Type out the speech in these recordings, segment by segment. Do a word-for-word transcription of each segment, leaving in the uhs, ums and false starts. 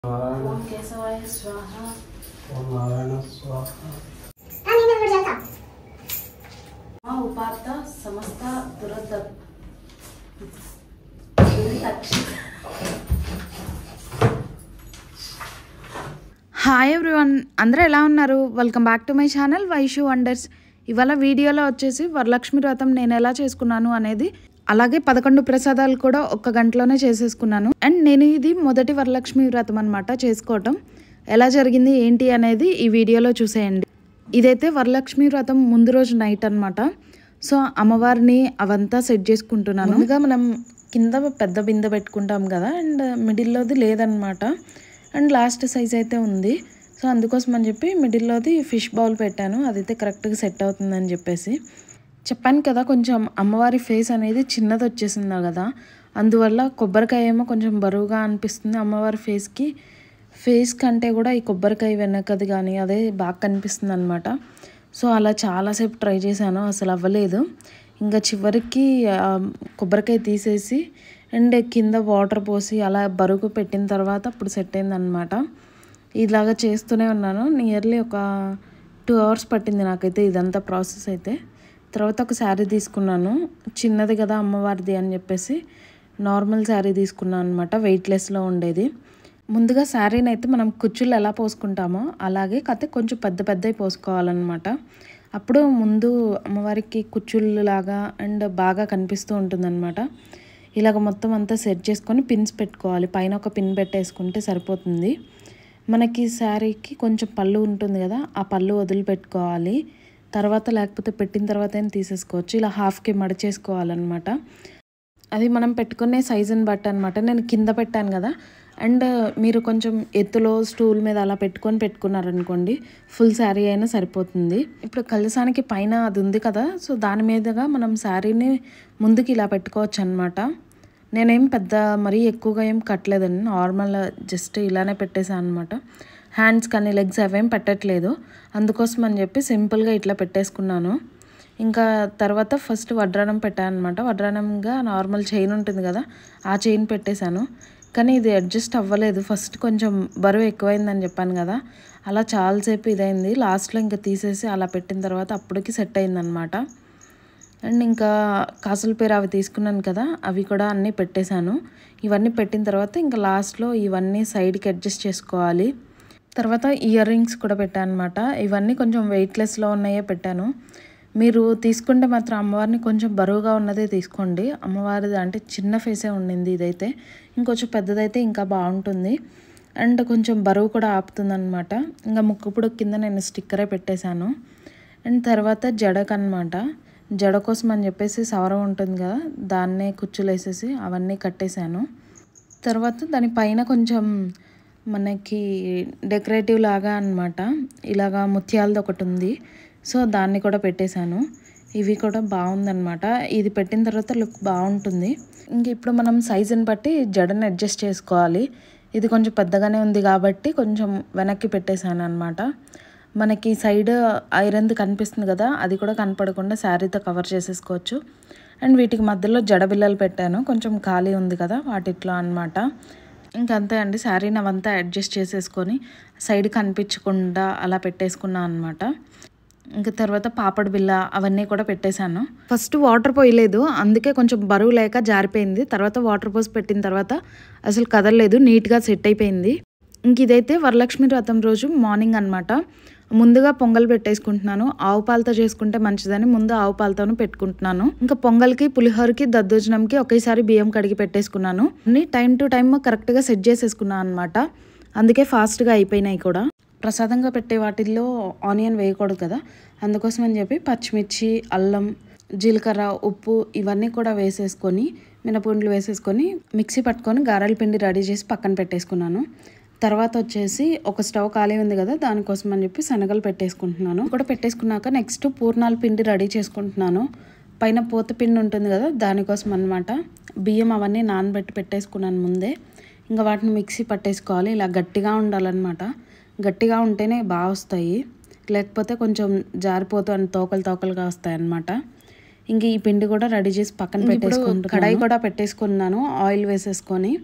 ओम केशवाय स्वाहा। ओम नारायण स्वाहा। उपात्त समस्त दुरद హాయ్ ఎవ్రీవన్, అందరూ ఎలా ఉన్నారు? Welcome back to my channel Vaishu wonders. ఇవాళ వీడియోలో వచ్చేసి వరలక్ష్మి వ్రతం నేను ఎలా చేసుకున్నాను అనేది, అలాగే పదకొండు ప్రసాదాలు కూడా ఒక్క గంటలోనే చేసేసుకున్నాను. అండ్ నేను ఇది మొదటి వరలక్ష్మి వ్రతం అనమాట చేసుకోవటం. ఎలా జరిగింది ఏంటి అనేది ఈ వీడియోలో చూసేయండి. ఇదైతే వరలక్ష్మి వ్రతం ముందు రోజు నైట్ అనమాట. సో అమ్మవారిని అవంతా సెట్ చేసుకుంటున్నాను. ముందుగా మనం కింద పెద్ద బిందె పెట్టుకుంటాం కదా, అండ్ మిడిల్లోది లేదనమాట, అండ్ లాస్ట్ సైజ్ అయితే ఉంది. సో అందుకోసం అని చెప్పి మిడిల్లోది ఫిష్ బౌల్ పెట్టాను, అదైతే కరెక్ట్గా సెట్ అవుతుందని చెప్పేసి. చెప్పాను కదా, కొంచెం అమ్మవారి ఫేస్ అనేది చిన్నది వచ్చేసిందా కదా, అందువల్ల కొబ్బరికాయ ఏమో కొంచెం బరువుగా అనిపిస్తుంది అమ్మవారి ఫేస్కి. ఫేస్ కంటే కూడా ఈ కొబ్బరికాయ వెనకది కానీ అదే బాగా కనిపిస్తుంది అనమాట. సో అలా చాలాసేపు ట్రై చేశాను, అసలు అవ్వలేదు. ఇంకా చివరికి కొబ్బరికాయ తీసేసి అండ్ కింద వాటర్ పోసి అలా బరువు పెట్టిన తర్వాత అప్పుడు సెట్ అయిందనమాట. ఇలాగా చేస్తూనే ఉన్నాను. నియర్లీ ఒక టూ అవర్స్ పట్టింది నాకైతే ఇదంతా ప్రాసెస్ అయితే. తర్వాత ఒక శారీ తీసుకున్నాను, చిన్నది కదా అమ్మవారిది అని చెప్పేసి నార్మల్ శారీ తీసుకున్నాను అనమాట, వెయిట్లెస్లో ఉండేది. ముందుగా శారీని అయితే మనం కుచ్చుళ్ళు ఎలా పోసుకుంటామో అలాగే కతే కొంచెం పెద్ద పెద్దవి పోసుకోవాలన్నమాట. అప్పుడు ముందు అమ్మవారికి కుచ్చుళ్ళు లాగా అండ్ బాగా కనిపిస్తూ ఉంటుందన్నమాట. ఇలాగ మొత్తం అంతా సెట్ చేసుకొని పిన్స్ పెట్టుకోవాలి. పైన ఒక పిన్ పెట్టేసుకుంటే సరిపోతుంది. మనకి శారీకి కొంచెం పళ్ళు ఉంటుంది కదా, ఆ పళ్ళు వదిలిపెట్టుకోవాలి. తర్వాత లేకపోతే పెట్టిన తర్వాత అయినా తీసేసుకోవచ్చు. ఇలా హాఫ్కి మడిచేసుకోవాలన్నమాట. అది మనం పెట్టుకునే సైజుని బట్టి అనమాట. నేను కింద పెట్టాను కదా, అండ్ మీరు కొంచెం ఎత్తులో స్టూల్ మీద అలా పెట్టుకొని పెట్టుకున్నారనుకోండి, ఫుల్ శారీ అయినా సరిపోతుంది. ఇప్పుడు కలసానికి పైన అది ఉంది కదా, సో దాని మీదుగా మనం శారీని ముందుకి ఇలా పెట్టుకోవచ్చు అనమాట. నేనేం పెద్ద మరీ ఎక్కువగా ఏం కట్టలేదండి, నార్మల్ జస్ట్ ఇలానే పెట్టేసాను అనమాట. హ్యాండ్స్ కానీ లెగ్స్ అవేం పెట్టట్లేదు, అందుకోసం అని చెప్పి సింపుల్గా ఇట్లా పెట్టేసుకున్నాను. ఇంకా తర్వాత ఫస్ట్ వడ్రానం పెట్టాను అనమాట. వడ్రానంగా నార్మల్ చైన్ ఉంటుంది కదా, ఆ చైన్ పెట్టేశాను. కానీ ఇది అడ్జస్ట్ అవ్వలేదు. ఫస్ట్ కొంచెం బరువు ఎక్కువైందని చెప్పాను కదా, అలా చాలాసేపు ఇదైంది. లాస్ట్లో ఇంకా తీసేసి అలా పెట్టిన తర్వాత అప్పటికి సెట్ అయిందనమాట. అండ్ ఇంకా కాసుల పేరు అవి తీసుకున్నాను కదా, అవి కూడా అన్నీ పెట్టేశాను. ఇవన్నీ పెట్టిన తర్వాత ఇంకా లాస్ట్లో ఇవన్నీ సైడ్కి అడ్జస్ట్ చేసుకోవాలి. తర్వాత ఇయర్ రింగ్స్ కూడా పెట్టాను అనమాట. ఇవన్నీ కొంచెం వెయిట్లెస్లో ఉన్నాయే పెట్టాను. మీరు తీసుకుంటే మాత్రం అమ్మవారిని కొంచెం బరువుగా ఉన్నదే తీసుకోండి. అమ్మవారిది అంటే చిన్న ఫేసే ఉండింది, ఇదైతే ఇంకొంచెం పెద్దదైతే ఇంకా బాగుంటుంది. అండ్ కొంచెం బరువు కూడా ఆపుతుంది అనమాట. ఇంకా ముక్కుపుడు కింద నేను స్టిక్కరే పెట్టేశాను. అండ్ తర్వాత జడకన్నమాట, జడ కోసం అని చెప్పేసి సవరం ఉంటుంది కదా, దాన్నే కుచ్చులు వేసేసి అవన్నీ కట్టేశాను. తర్వాత దానిపైన కొంచెం మనకి డెకరేటివ్ లాగా అనమాట, ఇలాగా ముత్యాలది ఒకటి ఉంది, సో దాన్ని కూడా పెట్టేశాను. ఇవి కూడా బాగుందన్నమాట. ఇది పెట్టిన తర్వాత లుక్ బాగుంటుంది. ఇంక ఇప్పుడు మనం సైజుని బట్టి జడని అడ్జస్ట్ చేసుకోవాలి. ఇది కొంచెం పెద్దగానే ఉంది కాబట్టి కొంచెం వెనక్కి పెట్టేశాను అనమాట. మనకి సైడ్ ఐరన్ది కనిపిస్తుంది కదా, అది కూడా కనపడకుండా శారీతో కవర్ చేసేసుకోవచ్చు. అండ్ వీటికి మధ్యలో జడ బిల్లలు పెట్టాను, కొంచెం ఖాళీ ఉంది కదా వాటిట్లో అనమాట. ఇంకంతే అండి, శారీని అవంతా అడ్జస్ట్ చేసేసుకొని సైడ్ కనిపించకుండా అలా పెట్టేసుకున్నాను అనమాట. ఇంకా తర్వాత పాపడ్ బిల్ల అవన్నీ కూడా పెట్టేశాను. ఫస్ట్ వాటర్ పోయలేదు, అందుకే కొంచెం బరువు లేక జారిపోయింది. తర్వాత వాటర్ పోసి పెట్టిన తర్వాత అసలు కదలలేదు, నీట్గా సెట్ అయిపోయింది. ఇంక ఇదైతే వరలక్ష్మి వ్రతం రోజు మార్నింగ్ అనమాట. ముందుగా పొంగల్ పెట్టేసుకుంటున్నాను. ఆవు పాలతో చేసుకుంటే మంచిదని ముందు ఆవు పాలతోనూ పెట్టుకుంటున్నాను. ఇంకా పొంగల్కి, పులిహోరకి, దద్దోజనంకి ఒకేసారి బియ్యం కడిగి పెట్టేసుకున్నాను. అన్ని టైం టు టైం కరెక్ట్గా సెట్ చేసేసుకున్నాను అనమాట. అందుకే ఫాస్ట్గా అయిపోయినాయి కూడా. ప్రసాదంగా పెట్టే వాటిల్లో ఆనియన్ వేయకూడదు కదా, అందుకోసం అని చెప్పి పచ్చిమిర్చి, అల్లం, జీలకర్ర, ఉప్పు ఇవన్నీ కూడా వేసేసుకొని, మినపగుండ్లు వేసేసుకొని మిక్సీ పట్టుకొని గారెల పిండి రెడీ చేసి పక్కన పెట్టేసుకున్నాను. తర్వాత వచ్చేసి ఒక స్టవ్ ఖాళీ ఉంది కదా, దానికోసం అని చెప్పి శనగలు పెట్టేసుకుంటున్నాను. కూడా పెట్టేసుకున్నాక నెక్స్ట్ పూర్ణాల పిండి రెడీ చేసుకుంటున్నాను. పైన పూత పిండి ఉంటుంది కదా, దానికోసం అనమాట. బియ్యం అవన్నీ నానబెట్టి పెట్టేసుకున్నాను ముందే. ఇంకా వాటిని మిక్సీ పట్టేసుకోవాలి. ఇలా గట్టిగా ఉండాలన్నమాట, గట్టిగా ఉంటేనే బాగా వస్తాయి, లేకపోతే కొంచెం జారిపోతూ తోకలు తోకలుగా వస్తాయి అన్నమాట. ఇంక ఈ పిండి కూడా రెడీ చేసి పక్కన పెట్టేసుకుంటాను. కడాయి కూడా పెట్టేసుకున్నాను, ఆయిల్ వేసేసుకొని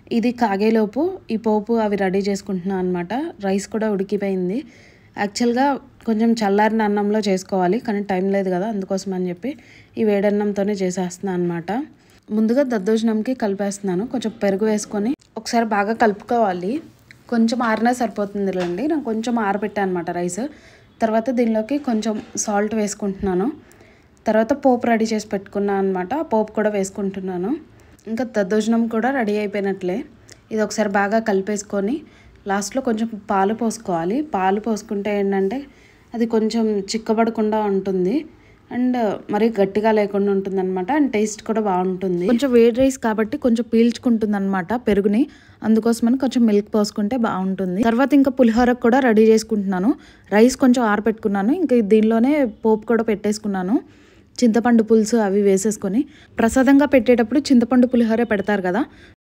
ఇది కాగేలోపు ఈ పోపు అవి రెడీ చేసుకుంటున్నాను అనమాట. రైస్ కూడా ఉడికిపోయింది. యాక్చువల్గా కొంచెం చల్లారిన అన్నంలో చేసుకోవాలి, కానీ టైం లేదు కదా, అందుకోసం అని చెప్పి ఈ వేడన్నంతోనే చేసేస్తున్నాను అనమాట. ముందుగా దద్దోజనంకి కలిపేస్తున్నాను. కొంచెం పెరుగు వేసుకొని ఒకసారి బాగా కలుపుకోవాలి. కొంచెం ఆరినా సరిపోతుందిలేండి. నేను కొంచెం ఆరబెట్టాను అనమాట రైస్. తర్వాత దీనిలోకి కొంచెం సాల్ట్ వేసుకుంటున్నాను. తర్వాత పోపు రెడీ చేసి పెట్టుకున్నాను అనమాట. ఆ పోపు కూడా వేసుకుంటున్నాను. ఇంకా దద్దోజనం కూడా రెడీ అయిపోయినట్లే. ఇది ఒకసారి బాగా కలిపేసుకొని లాస్ట్లో కొంచెం పాలు పోసుకోవాలి. పాలు పోసుకుంటే ఏంటంటే అది కొంచెం చిక్కబడకుండా ఉంటుంది అండ్ మరీ గట్టిగా లేకుండా ఉంటుంది అనమాట. అండ్ టేస్ట్ కూడా బాగుంటుంది. కొంచెం వేడి రైస్ కాబట్టి కొంచెం పీల్చుకుంటుంది అనమాట పెరుగుని, అందుకోసమని కొంచెం మిల్క్ పోసుకుంటే బాగుంటుంది. తర్వాత ఇంకా పులిహోరకు కూడా రెడీ చేసుకుంటున్నాను. రైస్ కొంచెం ఆరబెట్టుకున్నాను. ఇంకా దీనిలోనే పోపు కూడా పెట్టేసుకున్నాను. చింతపండు పులుసు అవి వేసేసుకొని ప్రసాదంగా పెట్టేటప్పుడు చింతపండు పులిహోరే పెడతారు కదా.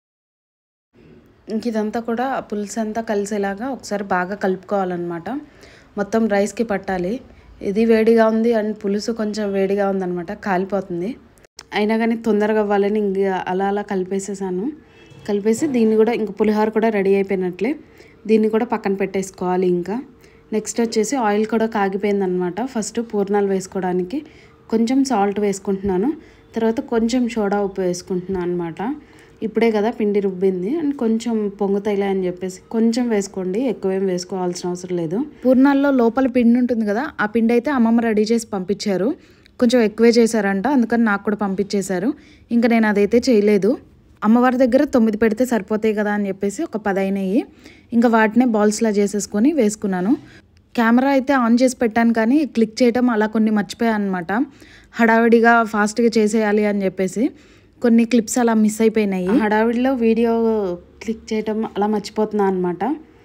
ఇంక ఇదంతా కూడా పులుసు అంతా కలిసేలాగా ఒకసారి బాగా కలుపుకోవాలన్నమాట. మొత్తం రైస్కి పట్టాలి. ఇది వేడిగా ఉంది అండ్ పులుసు కొంచెం వేడిగా ఉందన్నమాట, కాలిపోతుంది. అయినా కానీ తొందరగా అవ్వాలని ఇంక అలా అలా కలిపేసేసాను. కలిపేసి దీన్ని కూడా ఇంక పులిహోర కూడా రెడీ అయిపోయినట్లే. దీన్ని కూడా పక్కన పెట్టేసుకోవాలి. ఇంకా నెక్స్ట్ వచ్చేసి ఆయిల్ కూడా కాగిపోయిందనమాట. ఫస్ట్ పూర్ణాలు వేసుకోవడానికి కొంచెం సాల్ట్ వేసుకుంటున్నాను. తర్వాత కొంచెం సోడా ఉప్పు వేసుకుంటున్నాను అనమాట. ఇప్పుడే కదా పిండి రుబ్బింది అండ్ కొంచెం పొంగుతాయిలే అని చెప్పేసి కొంచెం వేసుకోండి, ఎక్కువేం వేసుకోవాల్సిన అవసరం లేదు. పూర్ణాల్లో లోపల పిండి ఉంటుంది కదా, ఆ పిండి అయితే అమ్మమ్మ రెడీ చేసి పంపించారు. కొంచెం ఎక్కువే చేశారంట, అందుకని నాకు కూడా పంపించేశారు. ఇంకా నేను అదైతే చేయలేదు. అమ్మవారి దగ్గర తొమ్మిది పెడితే సరిపోతాయి కదా అని చెప్పేసి ఒక పది అయినాయి. ఇంకా వాటినే బాల్స్లా చేసేసుకొని వేసుకున్నాను. కెమెరా అయితే ఆన్ చేసి పెట్టాను, కానీ క్లిక్ చేయటం అలా కొన్ని మర్చిపోయాను అనమాట. హడావిడిగా ఫాస్ట్గా చేసేయాలి అని చెప్పేసి కొన్ని క్లిప్స్ అలా మిస్ అయిపోయినాయి. హడావిడిలో వీడియో క్లిక్ చేయటం అలా మర్చిపోతున్నాను అనమాట.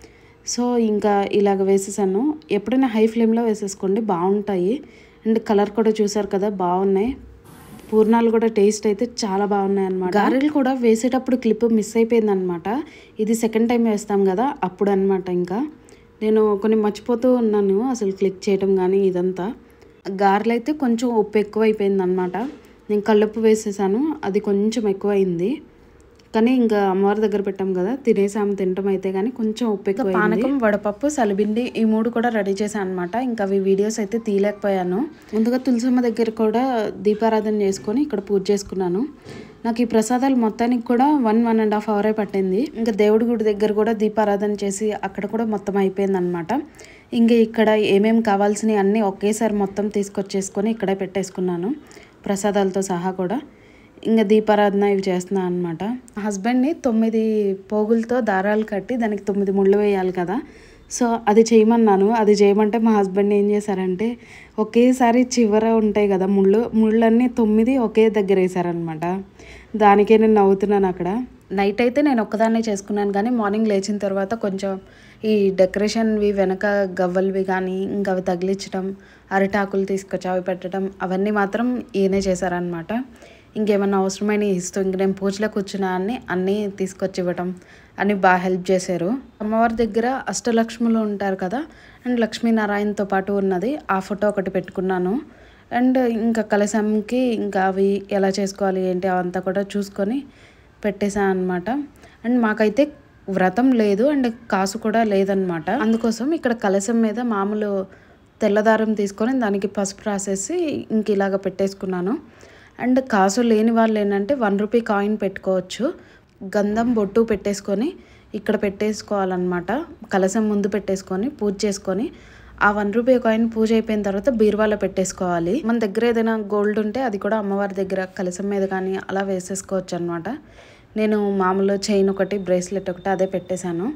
సో ఇంకా ఇలాగ వేసేసాను. ఎప్పుడైనా హై ఫ్లేమ్లో వేసేసుకోండి, బాగుంటాయి. అండ్ కలర్ కూడా చూసారు కదా, బాగున్నాయి. పూర్ణాలు కూడా టేస్ట్ అయితే చాలా బాగున్నాయి అనమాట. గారెలు కూడా వేసేటప్పుడు క్లిప్ మిస్ అయిపోయింది అనమాట. ఇది సెకండ్ టైం వేస్తాం కదా అప్పుడు అనమాట. ఇంకా నేను కొన్ని మర్చిపోతూ ఉన్నాను అసలు క్లిక్ చేయటం కానీ ఇదంతా. గారెలు అయితే కొంచెం ఉప్పు ఎక్కువ అయిపోయింది అనమాట. నేను కల్లుప్పు వేసేసాను, అది కొంచెం ఎక్కువ అయింది. కానీ ఇంకా అమ్మవారి దగ్గర పెట్టాం కదా, తినేసాము. తినటం అయితే కానీ కొంచెం ఉప్పు ఎక్కువ. పానకం, వడపప్పు, సలిబిండి ఈ మూడు కూడా రెడీ చేశాను అనమాట. ఇంకా అవి వీడియోస్ అయితే తీయలేకపోయాను. ముందుగా తులసమ్మ దగ్గర కూడా దీపారాధన చేసుకొని ఇక్కడ పూజ చేసుకున్నాను. నాకు ఈ ప్రసాదాలు మొత్తానికి కూడా వన్ వన్ అండ్ హాఫ్ అవరే పట్టింది. ఇంకా దేవుడి గుడి దగ్గర కూడా దీపారాధన చేసి అక్కడ కూడా మొత్తం అయిపోయింది అనమాట. ఇంకా ఇక్కడ ఏమేమి కావాల్సినవి అన్నీ ఒకేసారి మొత్తం తీసుకొచ్చేసుకొని ఇక్కడే పెట్టేసుకున్నాను, ప్రసాదాలతో సహా కూడా. ఇంకా దీపారాధన ఇవి చేస్తున్నాను అనమాట. హస్బెండ్ని తొమ్మిది పోగులతో దారాలు కట్టి దానికి తొమ్మిది ముళ్ళు వేయాలి కదా, సో అది చేయమన్నాను. అది చేయమంటే మా హస్బెండ్ ఏం చేశారంటే ఒకేసారి చివర ఉంటాయి కదా ముళ్ళు, ముళ్ళన్నీ తొమ్మిది ఒకే దగ్గర వేసారనమాట. దానికే నేను నవ్వుతున్నాను అక్కడ. నైట్ అయితే నేను ఒక్కదాన్నే చేసుకున్నాను, కానీ మార్నింగ్ లేచిన తర్వాత కొంచెం ఈ డెకరేషన్వి వెనక గవ్వలవి కానీ ఇంకా అవి తగిలించడం, అరిటాకులు తీసుకొచ్చి అవి పెట్టడం అవన్నీ మాత్రం ఈయనే చేశారనమాట. ఇంకేమన్నా అవసరమైన ఇస్తూ ఇంక నేను పూజలో కూర్చున్నా అని అన్నీ తీసుకొచ్చి ఇవ్వటం అని బాగా హెల్ప్ చేశారు. అమ్మవారి దగ్గర అష్టలక్ష్ములు ఉంటారు కదా, అండ్ లక్ష్మీనారాయణతో పాటు ఉన్నది ఆ ఫోటో ఒకటి పెట్టుకున్నాను. అండ్ ఇంకా కలశంకి ఇంకా అవి ఎలా చేసుకోవాలి ఏంటి అవంతా కూడా చూసుకొని పెట్టేశాను అనమాట. అండ్ మాకైతే వ్రతం లేదు అండ్ కాసు కూడా లేదనమాట. అందుకోసం ఇక్కడ కలశం మీద మామూలు తెల్లదారం తీసుకొని దానికి పసుపు రాసేసి ఇంక ఇలాగ పెట్టేసుకున్నాను. అండ్ కాసు లేని వాళ్ళు ఏంటంటే వన్ రూపీ కాయిన్ పెట్టుకోవచ్చు. గంధం బొట్టు పెట్టేసుకొని ఇక్కడ పెట్టేసుకోవాలన్నమాట. కలశం ముందు పెట్టేసుకొని పూజ చేసుకొని ఆ వన్ రూపీ కాయిన్ పూజ అయిపోయిన తర్వాత బీరువాలో పెట్టేసుకోవాలి. మన దగ్గర ఏదైనా గోల్డ్ ఉంటే అది కూడా అమ్మవారి దగ్గర కలశం మీద కానీ అలా వేసేసుకోవచ్చు అనమాట. నేను మామూలు చైన్ ఒకటి, బ్రేస్లెట్ ఒకటి అదే పెట్టేశాను.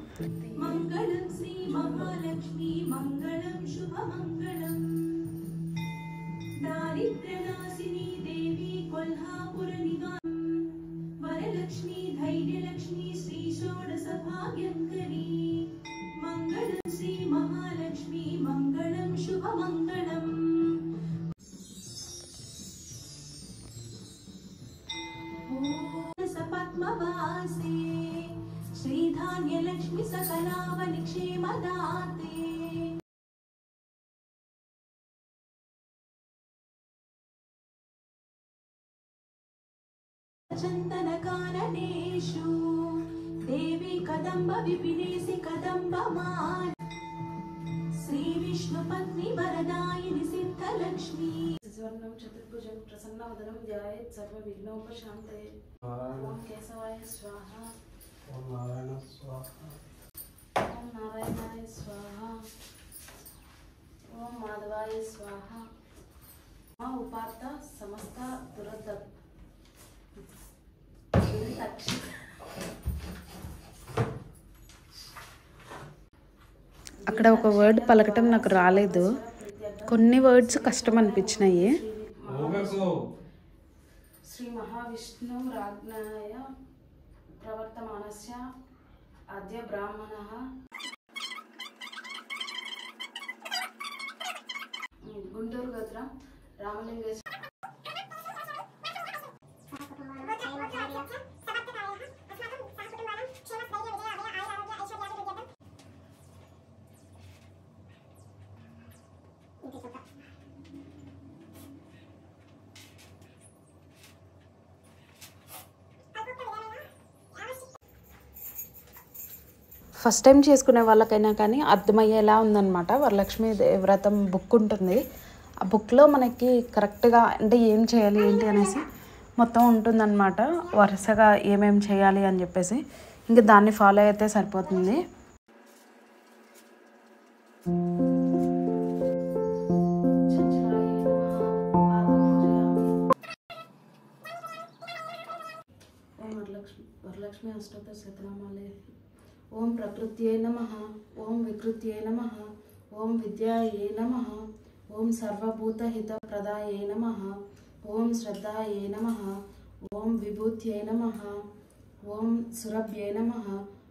श्रीधान्य लक्ष्मी सकलावनि क्षेमदाते चंदन काननेषु देवी कदम्ब विपिनेसि कदम्बमान् श्री विष्णु पत्नी वरदायिनि सिद्धलक्ष्मी स्वर्णं चतुर्भुजं प्रसन्नवदनं ध्यायेत् सर्वविघ्नोपशान्तये। ओम केशवाय स्वाहा। ओम नारायण स्वाहा। ओम नारायणाय स्वाहा। ओम माधवाय स्वाहा। मां उपात्त समस्त दुरद అక్కడ ఒక వర్డ్ పలకటం నాకు రాలేదు, కొన్ని వర్డ్స్ కష్టం అనిపించినాయి. శ్రీ మహావిష్ణు రాజ్ఞాయ ప్రవర్తమానస్య ఆద్య బ్రాహ్మణః గుంటూరు గోత్రం రామలింగేశ్వర ఫస్ట్ టైం చేసుకునే వాళ్ళకైనా కానీ అర్థమయ్యేలా ఉందన్నమాట. వరలక్ష్మి వ్రతం బుక్ ఉంటుంది, ఆ బుక్లో మనకి కరెక్ట్గా అంటే ఏం చేయాలి ఏంటి అనేసి మొత్తం ఉంటుందన్నమాట. వరుసగా ఏమేం చేయాలి అని చెప్పేసి ఇంకా దాన్ని ఫాలో అయితే సరిపోతుంది. వరలక్ష్మి అష్టోత్తర శతనామాలే. ఓం ప్రకృత్యై నమః. ఓం వికృత్యై నమః. ఓం విద్యాయై నమః. ఓం సర్వభూతహితప్రదాయై నమః. ఓం శ్రద్ధాయై నమః. ఓం విభూత్యై నమః. ఓం సురభ్యై నమః.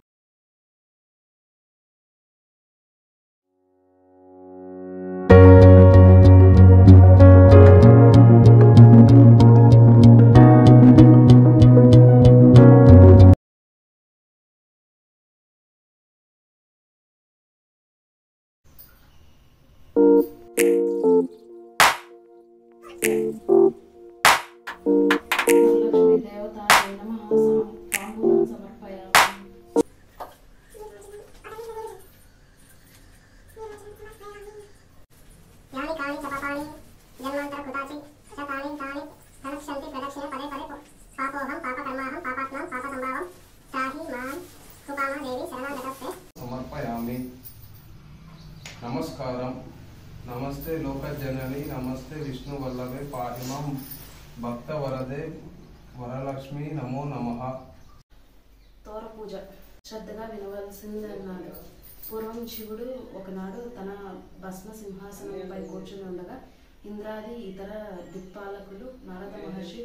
సమర్పయామి. నమస్కారం. నమస్తే లోకజనని. నమస్తే విష్ణు వల్లభే పాహిమాం భక్త వరదే వరలక్ష్మి నమో నమః. తోర పూజ శ్రద్ధగా వినవలసింది అన్నాడు. పూర్వం శివుడు ఒకనాడు తన భస్మ సింహాసనంపై కూర్చుని ఉండగా ఇంద్రాది ఇతర దిక్పాలకులు నారద మహర్షి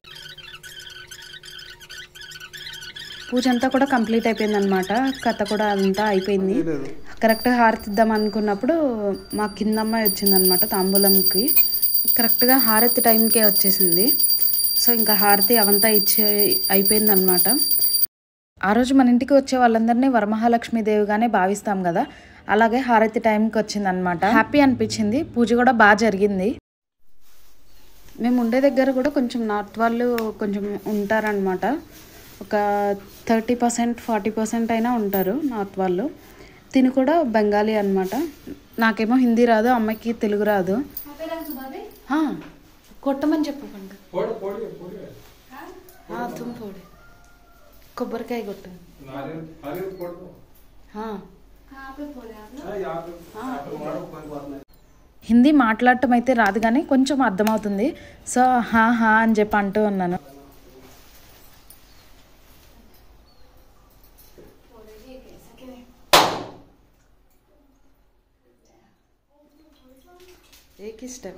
పూజ అంతా కూడా కంప్లీట్ అయిపోయింది అనమాట. కథ కూడా అంతా అయిపోయింది. కరెక్ట్గా హారతి ఇద్దాం అనుకున్నప్పుడు మా కింద అమ్మాయి వచ్చిందనమాట తాంబూలంకి. కరెక్ట్గా హారతి టైంకే వచ్చేసింది. సో ఇంకా హారతి అవంతా ఇచ్చి అయిపోయింది అనమాట. ఆ రోజు మన ఇంటికి వచ్చే వాళ్ళందరినీ వరమహాలక్ష్మీదేవిగానే భావిస్తాం కదా, అలాగే హారతి టైంకి వచ్చిందనమాట. హ్యాపీ అనిపించింది. పూజ కూడా బాగా జరిగింది. మేము ఉండే దగ్గర కూడా కొంచెం నార్త్ వాళ్ళు కొంచెం ఉంటారనమాట. ఒక థర్టీ పర్సెంట్ ఫార్టీ పర్సెంట్ అయినా ఉంటారు నార్త్ వాళ్ళు. తిని కూడా బెంగాలీ అనమాట. నాకేమో హిందీ రాదు, అమ్మాయికి తెలుగు రాదు. కొట్టమని చెప్పు పండు తుమ్పోడి కొబ్బరికాయ కొట్టు. హిందీ మాట్లాడటం అయితే రాదు కానీ కొంచెం అర్థమవుతుంది. సో హా హా అని చెప్పి అంటూ ఉన్నాను. एक ही स्टेप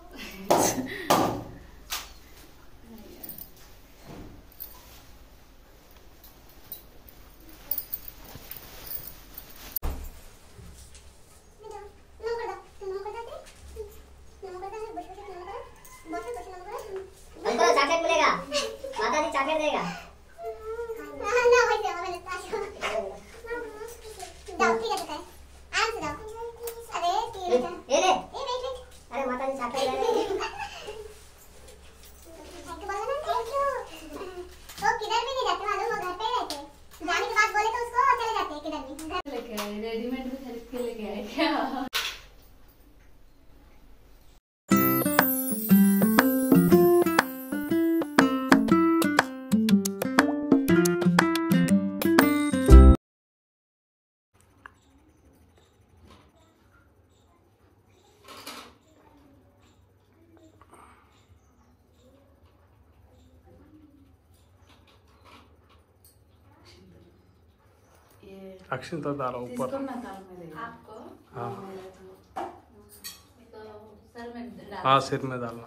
अंकल चॉकलेट मिलेगा, माता जी चॉकलेट देगा। ये ले, अरे माता जी चॉकलेट दे रही है। हेल्प के लिए गया है क्या? अक्षिंता डालो ऊपर। आपको हाँ सर में हाँ सिर में डालना।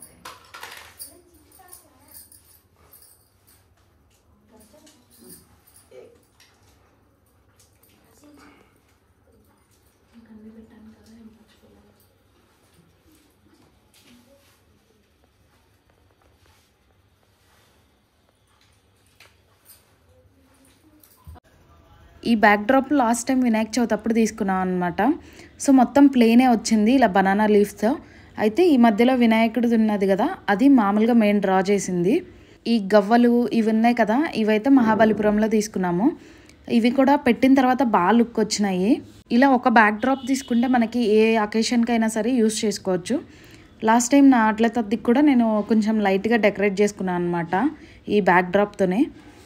ఈ back drop last time Vinayaka Chavithi అప్పుడు తీసుకున్నాం అనమాట. సో మొత్తం ప్లేనే వచ్చింది ఇలా బనానా లీవ్స్తో. అయితే ఈ మధ్యలో వినాయకుడిది ఉన్నది కదా, అది మామూలుగా మెయిన్ డ్రా చేసింది. ఈ గవ్వలు ఇవి ఉన్నాయి కదా, ఇవైతే మహాబలిపురంలో తీసుకున్నాము. ఇవి కూడా పెట్టిన తర్వాత బాగా లుక్ వచ్చినాయి. ఇలా ఒక బ్యాక్ డ్రాప్ తీసుకుంటే మనకి ఏ అకేషన్కైనా సరే యూస్ చేసుకోవచ్చు. లాస్ట్ టైం నా అట్ల తద్దికి కూడా నేను కొంచెం లైట్గా డెకరేట్ చేసుకున్నాను అనమాట ఈ బ్యాక్ డ్రాప్తోనే.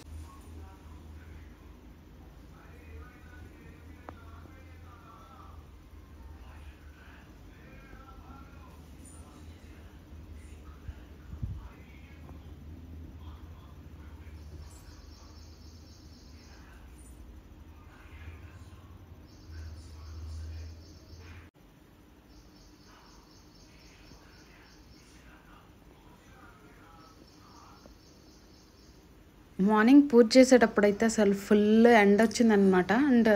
మార్నింగ్ పూజ చేసేటప్పుడు అయితే అసలు ఫుల్ ఎండ వచ్చిందనమాట. అండ్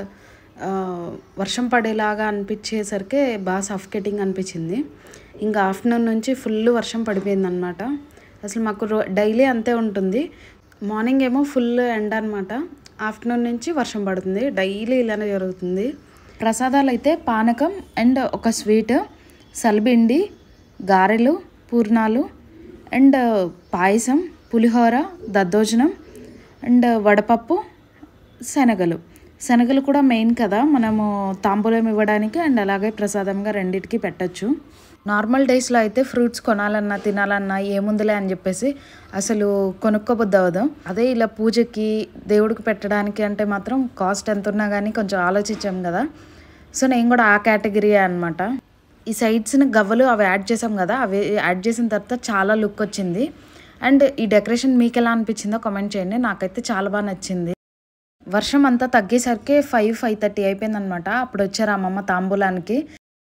వర్షం పడేలాగా అనిపించేసరికి బాగా సఫికేటింగ్ అనిపించింది. ఇంకా ఆఫ్టర్నూన్ నుంచి ఫుల్ వర్షం పడిపోయిందనమాట. అసలు మాకు రో డైలీ అంతే ఉంటుంది. మార్నింగ్ ఏమో ఫుల్ ఎండ అనమాట, ఆఫ్టర్నూన్ నుంచి వర్షం పడుతుంది. డైలీ ఇలానే జరుగుతుంది. ప్రసాదాలు అయితే పానకం అండ్ ఒక స్వీట్, సలిబిండి, గారెలు, పూర్ణాలు అండ్ పాయసం, పులిహోర, దద్దోజనం అండ్ వడపప్పు, శనగలు. శనగలు కూడా మెయిన్ కదా మనము తాంబూలం ఇవ్వడానికి అండ్ అలాగే ప్రసాదంగా రెండింటికి పెట్టచ్చు. నార్మల్ డేస్లో అయితే ఫ్రూట్స్ కొనాలన్నా తినాలన్నా ఏముందిలే అని చెప్పేసి అసలు కొనుక్కోబుద్ది అవ్వదు. అదే ఇలా పూజకి దేవుడికి పెట్టడానికి అంటే మాత్రం కాస్ట్ ఎంత ఉన్నా కానీ కొంచెం ఆలోచించాం కదా. సో నేను కూడా ఆ కేటగిరీ అనమాట. ఈ సైడ్స్ని గవ్వలు అవి యాడ్ చేసాం కదా, అవి యాడ్ చేసిన తర్వాత చాలా లుక్ వచ్చింది. అండ్ ఈ డెకరేషన్ మీకు ఎలా అనిపించిందో కామెంట్ చేయండి. నాకైతే చాలా బాగా నచ్చింది. వర్షం అంతా తగ్గేసరికి ఫైవ్ ఫైవ్ థర్టీ అయిపోయిందనమాట. అప్పుడు వచ్చారు అమ్మమ్మ తాంబూలానికి.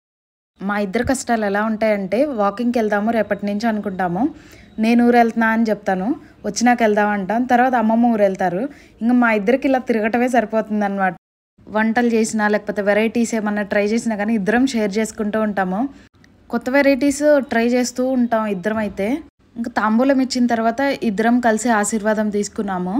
మా ఇద్దరు కష్టాలు ఎలా ఉంటాయంటే, వాకింగ్కి వెళ్దాము రేపటి నుంచి అనుకుంటాము, నేను ఊరు వెళ్తున్నా అని చెప్తాను, వచ్చినాక వెళ్దాం అంటాం, తర్వాత అమ్మమ్మ ఊరు వెళ్తారు. ఇంకా మా ఇద్దరికి ఇలా తిరగటమే సరిపోతుంది అనమాట. వంటలు చేసినా లేకపోతే వెరైటీస్ ఏమన్నా ట్రై చేసినా కానీ ఇద్దరం షేర్ చేసుకుంటూ ఉంటాము. కొత్త వెరైటీస్ ట్రై చేస్తూ ఉంటాం ఇద్దరం. అయితే ఇంకా తాంబూలం ఇచ్చిన తర్వాత ఇద్దరం కలిసి ఆశీర్వాదం తీసుకున్నాము.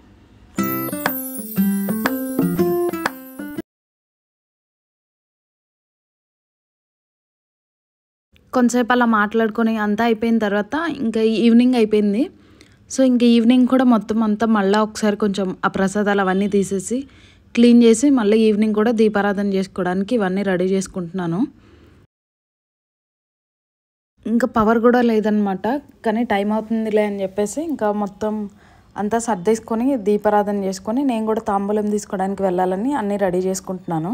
కొంతసేపు అలా మాట్లాడుకొని అంతా అయిపోయిన తర్వాత ఇంకా ఈవినింగ్ అయిపోయింది. సో ఇంకా ఈవినింగ్ కూడా మొత్తం అంతా మళ్ళీ ఒకసారి కొంచెం ఆ ప్రసాదాలు అవన్నీ తీసేసి క్లీన్ చేసి మళ్ళీ ఈవినింగ్ కూడా దీపారాధన చేసుకోవడానికి ఇవన్నీ రెడీ చేసుకుంటున్నాను. ఇంకా పవర్ కూడా లేదనమాట, కానీ టైం అవుతుందిలే అని చెప్పేసి ఇంకా మొత్తం అంతా సర్దేసుకొని దీపారాధన చేసుకొని నేను కూడా తాంబూలం తీసుకోవడానికి వెళ్ళాలని అన్నీ రెడీ చేసుకుంటున్నాను.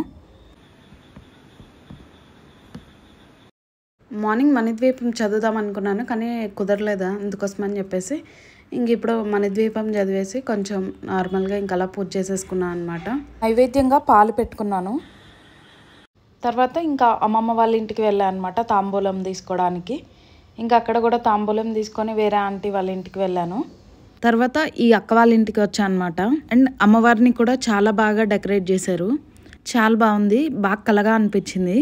మార్నింగ్ మణిద్వీపం చదువుదాం అనుకున్నాను కానీ కుదరలేదు, అందుకోసమని చెప్పేసి ఇంక ఇప్పుడు మణిద్వీపం చదివేసి కొంచెం నార్మల్గా ఇంకా అలా పూజ చేసేసుకున్నాను అనమాట. నైవేద్యంగా పాలు పెట్టుకున్నాను. తర్వాత ఇంకా అమ్మమ్మ వాళ్ళ ఇంటికి వెళ్ళాను అనమాట తాంబూలం తీసుకోవడానికి. ఇంకా అక్కడ కూడా తాంబూలం తీసుకొని వేరే ఆంటీ వాళ్ళ ఇంటికి వెళ్ళాను. తర్వాత ఈ అక్క వాళ్ళ ఇంటికి వచ్చాను అనమాట. అండ్ అమ్మవారిని కూడా చాలా బాగా డెకరేట్ చేశారు, చాలా బాగుంది, బాగా కలగా అనిపించింది.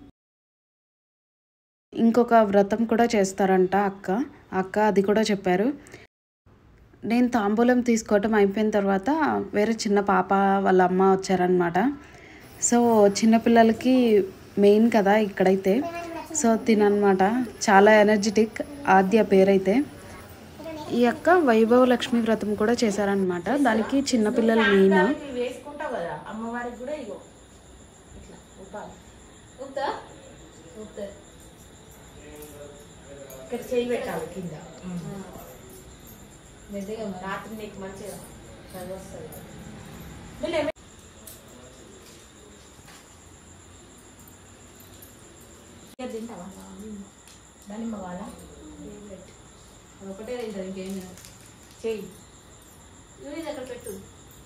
ఇంకొక వ్రతం కూడా చేస్తారంట అక్క అక్క అది కూడా చెప్పారు. నేను తాంబూలం తీసుకోవటం అయిపోయిన తర్వాత వేరే చిన్న పాప వాళ్ళ అమ్మ వచ్చారనమాట. సో చిన్నపిల్లలకి మెయిన్ కదా ఇక్కడైతే. సో తిననమాట, చాలా ఎనర్జెటిక్, ఆద్య పేరైతే. ఈ అక్క వైభవ లక్ష్మి వ్రతం కూడా చేశారనమాట. దానికి చిన్నపిల్లలు మెయిన్. వేసుకుంటావు కదా అమ్మవారికి కూడా ఇగో ఇట్లా చెప్పాలి. ఊపుతా ఊపుతా ఇక్కడ చేయి పెట్టాలి కింద. మెల్లగా రాత్రి నీకు మంచిగా చదువు వస్తుంది. తింటావా దానిమ్మ వాళ్ళ ఒకటే తింటారు ఇంకేం చెయ్యి. నువ్వు ఇది అక్కడ పెట్టు.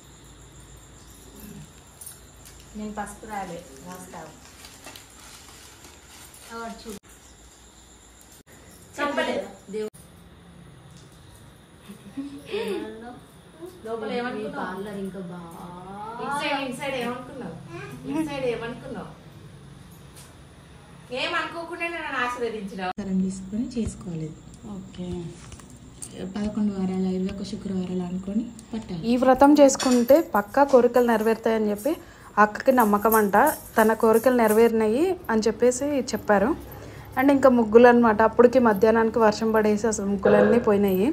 నేను పసుపు రాలే రాస్తావు. చూ చెప్పలేదు దేవుడు లోపల ఏమనుకున్నావు? పార్లర్ ఇంకా బాగా ఇన్సైడ్ ఇన్సైడ్ ఏమనుకున్నావు? ఇన్సైడ్ ఏమనుకున్నావు? ఏమనుకోకుండా నన్ను ఆశీర్వదించినావు. కరం తీసుకొని చేసుకోవాలి. ఓకే. పదకొండు వారాలు ఇరవై ఒక శుక్రవారాలు అనుకొని పట్టాలి. ఈ వ్రతం చేసుకుంటే పక్కా కోరికలు నెరవేరుతాయని చెప్పి అక్కకి నమ్మకం అంట. తన కోరికలు నెరవేరినాయి అని చెప్పేసి చెప్పారు. అండ్ ఇంకా ముగ్గులు అనమాట. అప్పటికి మధ్యాహ్నానికి వర్షం పడేసి అసలు ముగ్గులన్నీ పోయినాయి.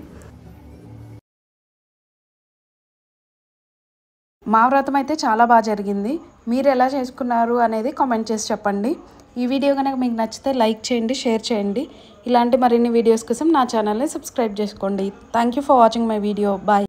మా వ్రతం అయితే చాలా బాగా జరిగింది. మీరు ఎలా చేసుకున్నారు అనేది కామెంట్ చేసి చెప్పండి. ఈ వీడియో కనుక మీకు నచ్చితే లైక్ చేయండి, షేర్ చేయండి. ఇలాంటి మరిన్ని వీడియోస్ కోసం నా ఛానల్ని సబ్స్క్రైబ్ చేసుకోండి. Thank you for watching my video. Bye.